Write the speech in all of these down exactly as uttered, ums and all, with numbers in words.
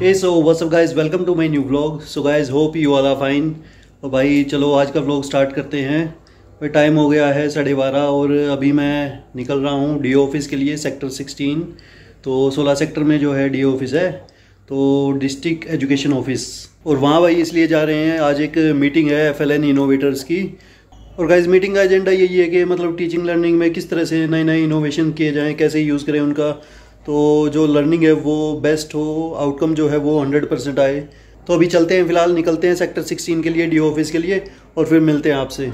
Hey, so what's up guys, welcome to my new vlog. So guys, hope you all are fine. और भाई चलो आज का vlog start करते हैं। भाई टाइम हो गया है साढ़े बारह और अभी मैं निकल रहा हूँ डी ऑफिस के लिए, सेक्टर सिक्सटीन। तो सोलह सेक्टर में जो है डी ऑफिस है, तो डिस्ट्रिक्ट एजुकेशन ऑफिस। और वहाँ भाई इसलिए जा रहे हैं, आज एक मीटिंग है एफ एल एन इनोवेटर्स की। और गाइज मीटिंग का एजेंडा यही है कि मतलब टीचिंग लर्निंग में किस तरह से नए नए इनोवेशन किए जाएँ, कैसे यूज़ करें उनका, तो जो लर्निंग है वो बेस्ट हो, आउटकम जो है वो हंड्रेड परसेंट आए। तो अभी चलते हैं, फ़िलहाल निकलते हैं सेक्टर सिक्सटीन के लिए, डी ऑफिस के लिए, और फिर मिलते हैं आपसे।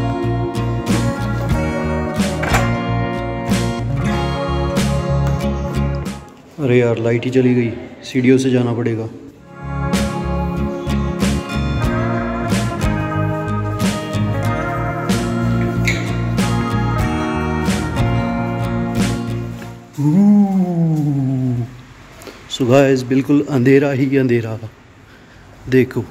अरे यार लाइट ही चली गई, सीढ़ियों से जाना पड़ेगा। सो गाइस बिल्कुल अंधेरा ही अंधेरा, देखो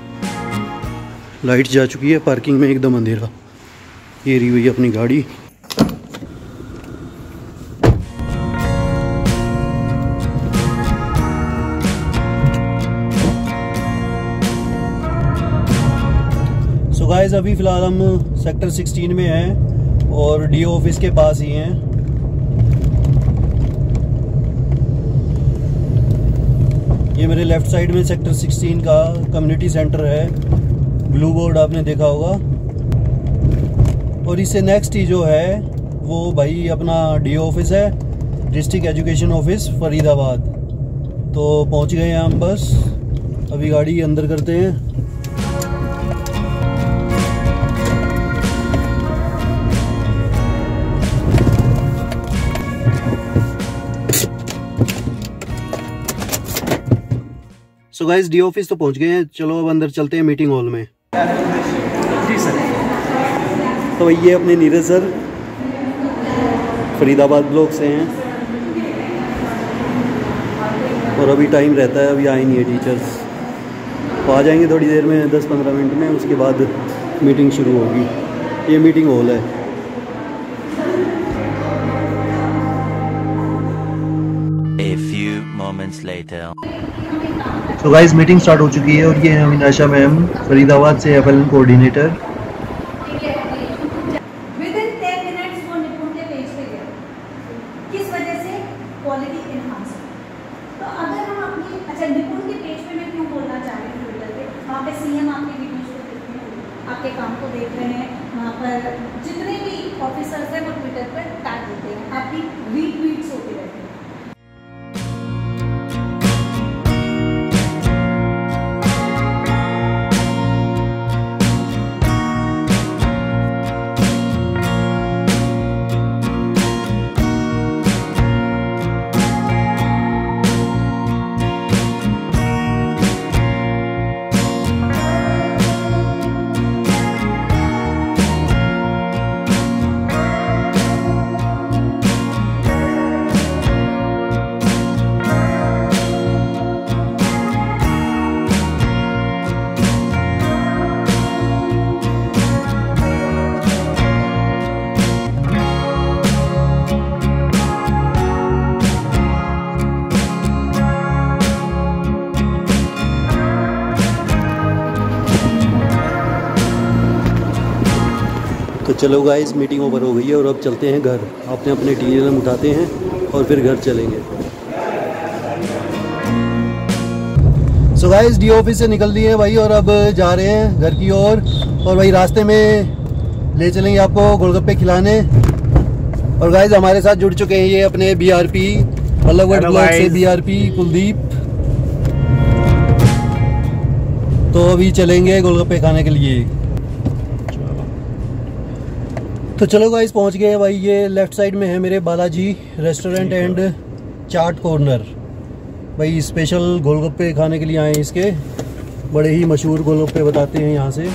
लाइट जा चुकी है, पार्किंग में एकदम अंधेरा। ये रही हुई अपनी गाड़ी। सो गाइस अभी फ़िलहाल हम सेक्टर सिक्सटीन में हैं और डी ऑफिस के पास ही हैं। ये मेरे लेफ़्ट साइड में सेक्टर सिक्सटीन का कम्युनिटी सेंटर है, ब्लू बोर्ड आपने देखा होगा। और इससे नेक्स्ट ही जो है वो भाई अपना डी ऑफिस है, डिस्ट्रिक्ट एजुकेशन ऑफिस फरीदाबाद। तो पहुंच गए हैं हम, बस अभी गाड़ी अंदर करते हैं। सो गाइस डी ऑफिस तो पहुंच गए हैं, चलो अब अंदर चलते हैं मीटिंग हॉल में। जी सर। तो ये अपने नीरज सर फरीदाबाद ब्लॉक से हैं और अभी टाइम रहता है, अभी आए नहीं है टीचर्स, तो आ जाएंगे थोड़ी देर में, दस पंद्रह मिनट में, उसके बाद मीटिंग शुरू होगी। ये मीटिंग हॉल है। A few moments later. तो गाइस मीटिंग स्टार्ट हो चुकी है और ये है अमीनाशा मैम फरीदाबाद से, F L N coordinator. Within ten minutes वो निपुण के पेज पे गया, किस वजह से? Quality enhancement. तो अगर हम अपनी अच्छा निपुण के पेज पे मैं क्यों बोलना चाह रही हूँ, ट्विटर पे वहाँ पे सी एम आपके वीडियोज को देख रहे हैं, आपके काम को देख रहे हैं, वहाँ पर जितने भी ऑफिसर्स हैं वो ट्विटर पर टैग देते हैं, आपकी रीट्वीट्स होती रहती है। तो चलो गाइस मीटिंग ओवर हो गई है और अब चलते हैं घर, अपने अपने टी एल एम उठाते हैं और फिर घर चलेंगे। सो गाइस डी ऑफिस से निकल दिए भाई और अब जा रहे हैं घर की ओर। और, और भाई रास्ते में ले चलेंगे आपको गोलगप्पे खिलाने। और गाइस हमारे साथ जुड़ चुके हैं ये अपने B R P Ballabhgarh block से, बी आर पी कुलदीप। तो अभी चलेंगे गोलगप्पे खाने के लिए। तो चलो गाइस पहुंच गए भाई, ये लेफ़्ट साइड में है मेरे Balaji restaurant and chaat corner. भाई स्पेशल गोलगप्पे खाने के लिए आए हैं, इसके बड़े ही मशहूर गोलगप्पे बताते हैं यहाँ से।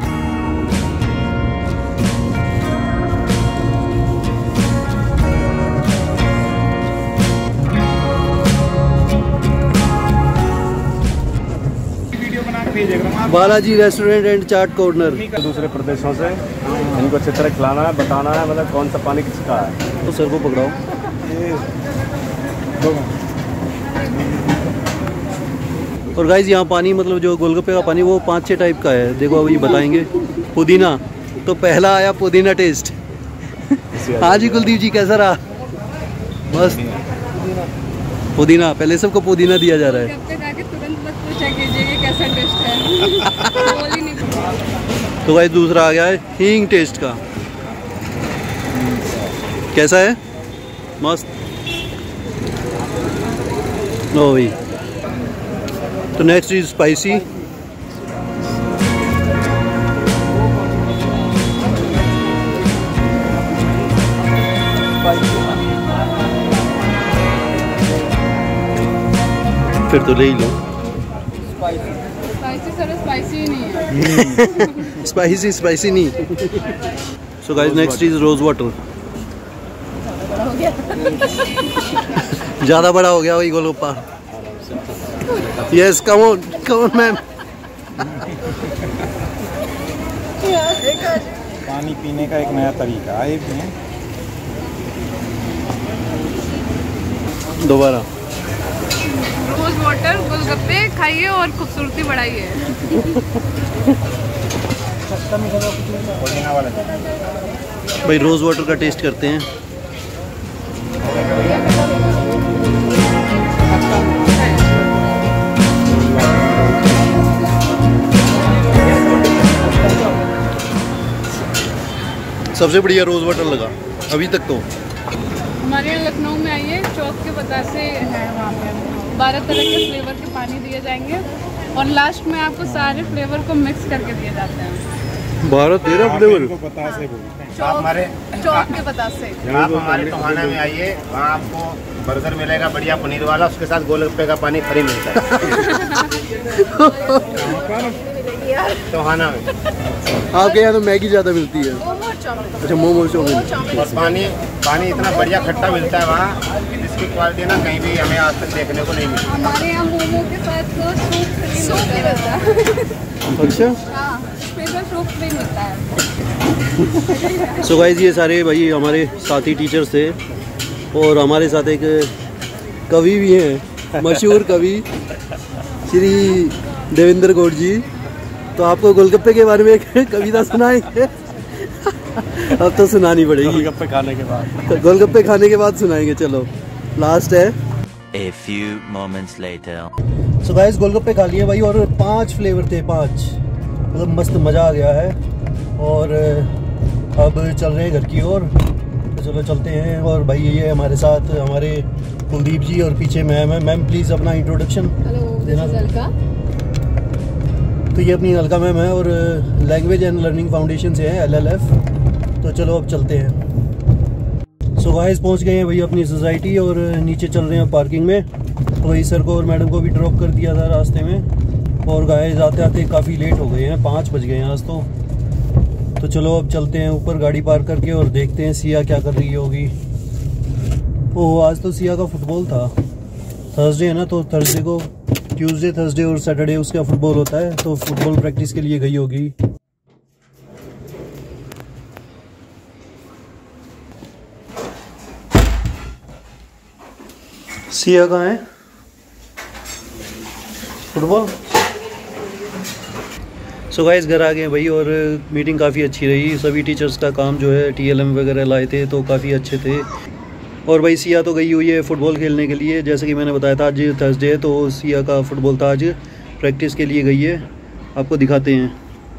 Balaji restaurant and chaat corner. दूसरे प्रदेशों से इनको अच्छी तरह खिलाना है, बताना है मतलब कौन सा पानी किसका है। तो सर को पकड़ाओ। और गाइस यहाँ पानी मतलब जो गोलगप्पे का पानी वो पाँच छः टाइप का है। देखो अभी बताएंगे। पुदीना, तो पहला आया पुदीना टेस्ट। हाँ जी कुलदीप जी, कैसा रहा? मस्त पुदीना, पहले सबको पुदीना दिया जा रहा है। तुरंत मत पूछा कीजिए कैसा टेस्ट है। बोल ही नहीं पता। तो गाइस दूसरा आ गया है हींग टेस्ट का। कैसा है? मस्त। लो भाई। तो नेक्स्ट इज स्पाइसी। फिर तो ले ही लो। स्पाइसी सर स्पाइसी ही नहीं है। स्पाइसी स्पाइसी नहीं। So guys next is rose water. ज़्यादा बड़ा हो गया वही गोलगप्पा। Yes come on come on ma'am. पानी पीने का एक नया तरीका है भी है। दोबारा रोज वाटर, गोलगप्पे खाइए और खूबसूरती बढ़ाइए। भाई रोज वाटर का टेस्ट करते हैं। सबसे बढ़िया रोज वाटर लगा अभी तक तो। हमारे यहाँ लखनऊ में आइए, चौक के बतासे है वहाँ पे बारह तरह के फ्लेवर के पानी दिए जाएंगे और लास्ट में आपको सारे फ्लेवर को मिक्स करके दिए जाते हैं। बारह तेरह फ्लेवर चौक हमारे चौक के बतासे। आप हमारे टोहाना में आइए, वहाँ आपको बर्गर मिलेगा बढ़िया पनीर वाला, उसके साथ गोलगप्पे का पानी फ्री मिलता है। टोहाना में आपके यहाँ तो मैगी ज़्यादा मिलती है। अच्छा मोमो चाउमीन। और पानी पानी इतना बढ़िया खट्टा मिलता है वहाँ, जिसकी क्वालिटी ना कहीं भी हमें आज तक देखने को नहीं मिली। हमारे यहाँ मोमो के साथ तो सूप फ्री मिलता है। अच्छा हाँ, स्पेशल सूप फ्री मिलता है। सो गाइस ये सारे भाई हमारे साथी टीचर्स थे और हमारे साथ एक कवि भी हैं, मशहूर कवि श्री देवेंद्र गौड़ जी। तो आपको गोलगप्पे के बारे में एक कविता सुनाएंगे। अब तो सुनानी पड़ेगी गोलगप्पे खाने के बाद। गोलगप्पे खाने के बाद सुनाएंगे। चलो लास्ट है। A few moments later. So guys गोलगप्पे खा लिए भाई और पांच फ्लेवर थे, पांच, मतलब मस्त मज़ा आ गया है। और अब चल रहे हैं घर की ओर, तो चलो चलते हैं। और भाई ये हमारे साथ हमारे कुलदीप जी और पीछे मैम है। मैम प्लीज़ अपना इंट्रोडक्शन देना। तो ये अपनी अलका मैम है और लैंग्वेज एंड लर्निंग फाउंडेशन से है, एल एल एफ। तो चलो अब चलते हैं। सो गाइस पहुंच गए हैं भैया अपनी सोसाइटी और नीचे चल रहे हैं पार्किंग में। तो वही सर को और मैडम को भी ड्रॉप कर दिया था रास्ते में। और गाइस आते आते काफ़ी लेट हो गए हैं, पाँच बज गए हैं आज तो। तो चलो अब चलते हैं ऊपर गाड़ी पार्क करके और देखते हैं सिया क्या कर रही होगी। ओह आज तो सिया का फुटबॉल था, थर्सडे है ना, तो थर्सडे को ट्यूसडे थर्सडे और सैटरडे उसका फुटबॉल होता है, तो फुटबॉल प्रैक्टिस के लिए गई होगी। सिया कहाँ है? फुटबॉल। सो गाइस घर आ गए भाई और मीटिंग काफ़ी अच्छी रही। सभी टीचर्स का काम जो है टी एल एम वगैरह लाए थे तो काफ़ी अच्छे थे। और भाई सिया तो गई हुई है फुटबॉल खेलने के लिए, जैसे कि मैंने बताया था आज थर्सडे है तो सिया का फुटबॉल था, आज प्रैक्टिस के लिए गई है। आपको दिखाते हैं।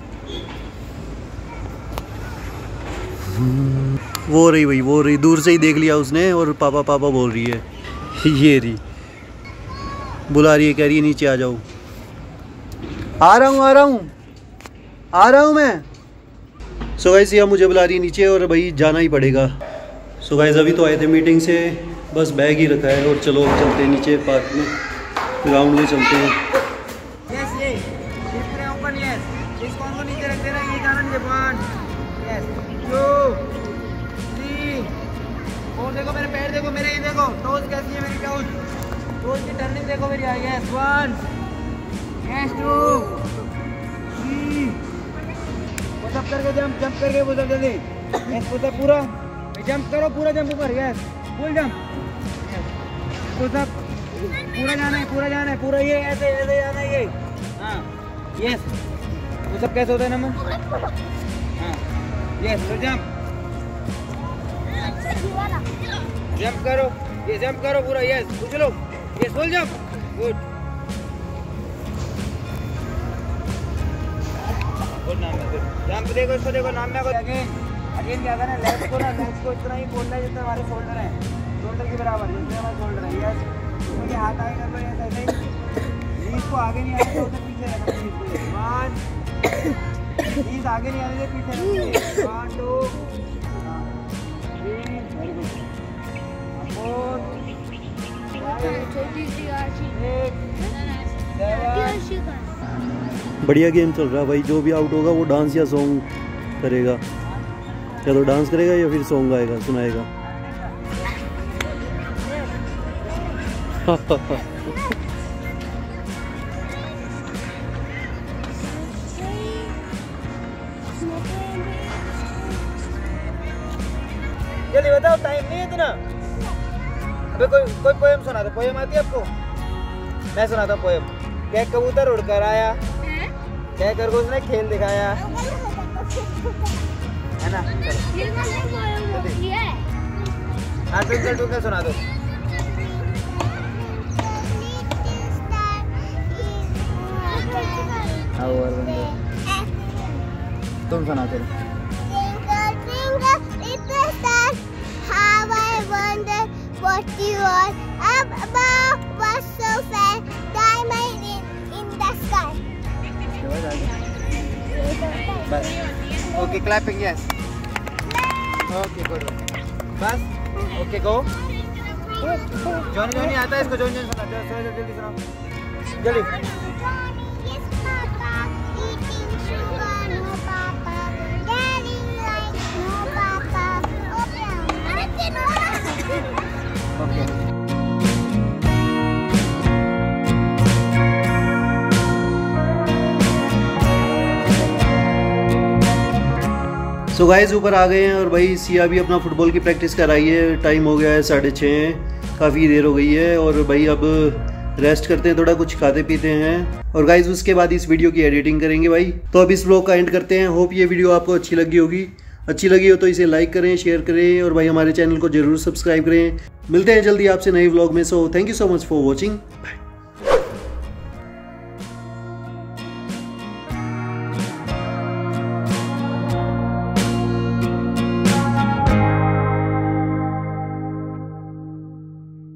वो रही भाई, वो रही, दूर से ही देख लिया उसने और पापा पापा बोल रही है। ये रही, बुला रही है, कह रही है नीचे आ जाओ। आ रहा हूँ आ रहा हूँ आ रहा हूँ मैं। सो गाइस सिया मुझे बुला रही है नीचे और भाई जाना ही पड़ेगा। सो गाइस अभी तो आए थे मीटिंग से, बस बैग ही रखा है और चलो चलते हैं नीचे पार्क में, ग्राउंड में चलते हैं। यस ये पूरे ऊपर यस इस कौन को नीचे रख देना, ये कारण ये वन यस टू थ्री और देखो मेरे पैर देखो, मेरे ये देखो टोज कैसी है मेरी, टोज टोज की टर्निंग देखो मेरी। Yes one yes two three pushup करके जंप जंप करके पुशअप जल्दी यस पुशअप पूरा जंप करो, पूरा जंप ऊपर यस फुल जंप पुशअप पूरा जाना है, पूरा जाना है, पूरा ये ऐसे ऐसे जाना है ये। हाँ यस, वो सब कैसे होता है नमन? हाँ यस, तो जंप जंप करो, ये जंप करो पूरा, यस उछलो, ये फुल जंप, गुड गुड नाम है, गुड जंप देखो इसको, देखो नाम में अगेन अगेन क्या करना है, लेग्स को ना लेग्स को इतना ही खोलना है जितना हमारे शोल्डर है, शोल्डर के बराबर जितने हमारे शोल्डर है, यस इसमें हाथ आगे कर लो, यस ऐसे ही नीज को आगे नहीं आने दो, उसे पीछे रखना है, वन नीज आगे नहीं आने दो, पीछे रखना है, one two three, very good, four छोटी सी आशी बढ़िया गेम चल रहा है भाई। जो भी आउट होगा वो डांस या सॉन्ग करेगा, या तो डांस करेगा या फिर सॉन्ग गाएगा, सुनाएगा। जल्दी बताओ, टाइम नहीं है इतना। अबे कोई कोई पोएम सुना दो, पोएम आती है आपको? मैं सुनाता हूँ पोएम। क्या कबूतर उड़कर आया, क्या खरगोश ने खेल दिखाया, है ना? हाँ चल चल तू सुना दो। तुम सुना चल। What you are up above was so fair, diamond in, in the sky. बस okay, clapping yes, okay good, बस ओके गो। जॉनी जॉनी आता है इसको, जॉनी जॉनी सुना, जल्दी जल्दी सुनाओ जल्दी। Yes, Papa, eating sugar, no Papa, daddy like no Papa. Okay, okay so guys ऊपर आ गए हैं और भाई सिया भी अपना फुटबॉल की प्रैक्टिस कर रही है। टाइम हो गया है साढ़े छः, काफ़ी देर हो गई है और भाई अब रेस्ट करते हैं, थोड़ा कुछ खाते पीते हैं और गाइस उसके बाद इस वीडियो की एडिटिंग करेंगे भाई। तो अब इस ब्लॉग का एंड करते हैं। होप ये वीडियो आपको अच्छी लगी होगी, अच्छी लगी हो तो इसे लाइक करें, शेयर करें और भाई हमारे चैनल को जरूर सब्सक्राइब करें। मिलते हैं जल्दी आपसे नए व्लॉग में। So thank you so much for watching, bye.